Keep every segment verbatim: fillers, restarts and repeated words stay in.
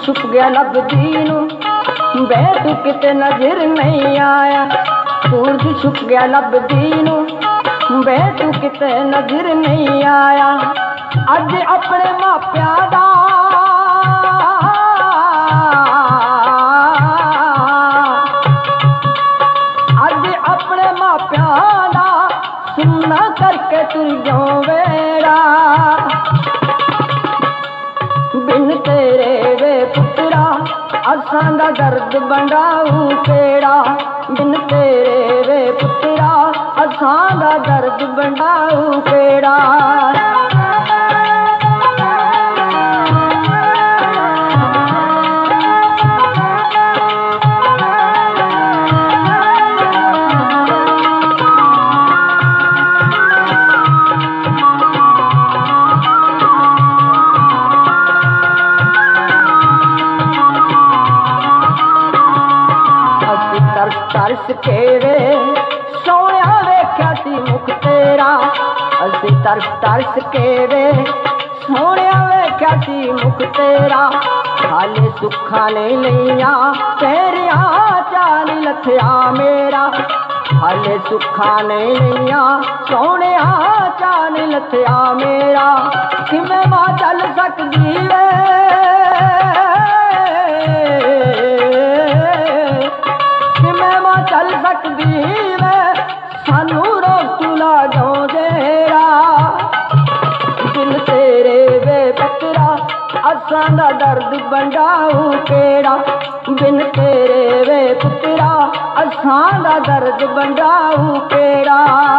छुप गया लभदी नू बे तू किते नजर नहीं आया। सूरज छुप गया लभदी नू बे तू किते नजर नहीं आया। अज अपने मापियां दा अज अपने मापियां दा सुनना करके तुर जाऊं वेड़ा। बिन तेरे वे पुत्रा असां दा दर्द बंडाऊ केड़ा। बिन तेरे वे पुत्रा असां दा दर्द बंडाऊ केड़ा। तरस के वे सोया वेख्या सी मुख तेरा। असी तरस तरस के वे सोया वेख्या सी मुख तेरा। हाले सुखा नहीं लिया तेरिया चाल लथया मेरा। हाले सुखा नहीं लिया सोने चाल लथया मेरा। किवें मां चल सकदी वे चल सकदी वे सानू रोक तुला जाऊं जेरा। बिन तेरे वे पुत्रा असां दा दर्द बंडाऊ केड़ा। बिन तेरे वे पुत्रा असां दा दर्द बंडाऊ केड़ा।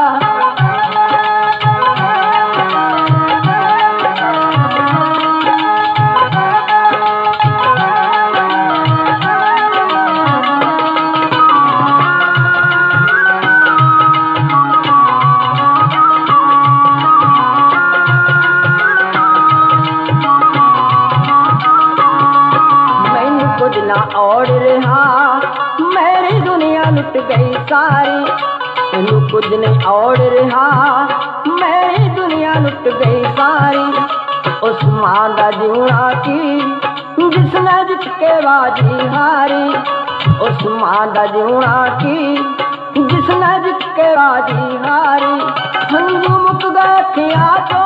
और रहा मेरी दुनिया लुट गई सारी। तेनू कुछ नहीं और रहा मेरी दुनिया लुट गई सारी। उस मां दा जीना की जिसने जित के बाजी हारी। उस मां दा जीना की जिसने जित के बाजी हारी। हंजू मुक गए अखियां तो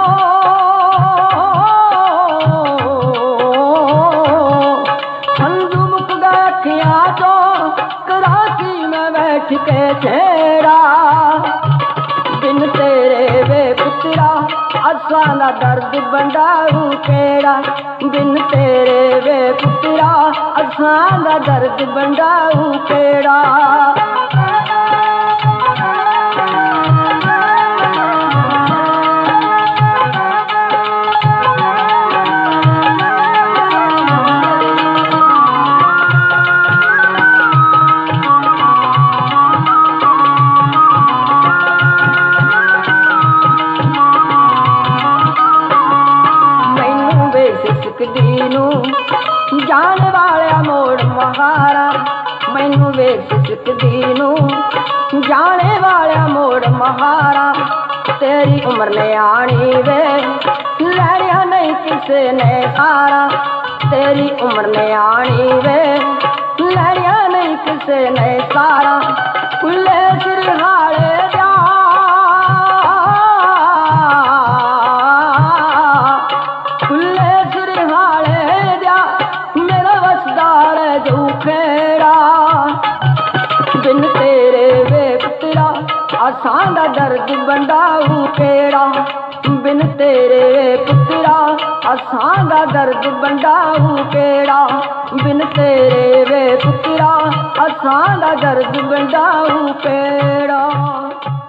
तो कराची में बैठ के तेरा। बिन तेरे वे पुत्रा असां दा दर्द बंडाऊ केड़ा। बिन तेरे वे पुत्रा असां दा दर्द बंडाऊ केड़ा। दीनू जान वाला मोड़ महारा। मैनू वेख दीनू जाने वाला मोड़ महारा। तेरी उम्र ने आनी वे लड़िया नहीं किसे ने सारा। तेरी उम्र ने आनी वे लड़िया नहीं किसे ने सारा। खुले सिर हाले जा बिन तेरे वे पुत्रा असां दा दर्द बंडाऊ केड़ा। बिन तेरे वे पुत्रा असां दा दर्द बंडाऊ केड़ा। बिन तेरे वे पुत्रा असां दा दर्द बंडाऊ केड़ा।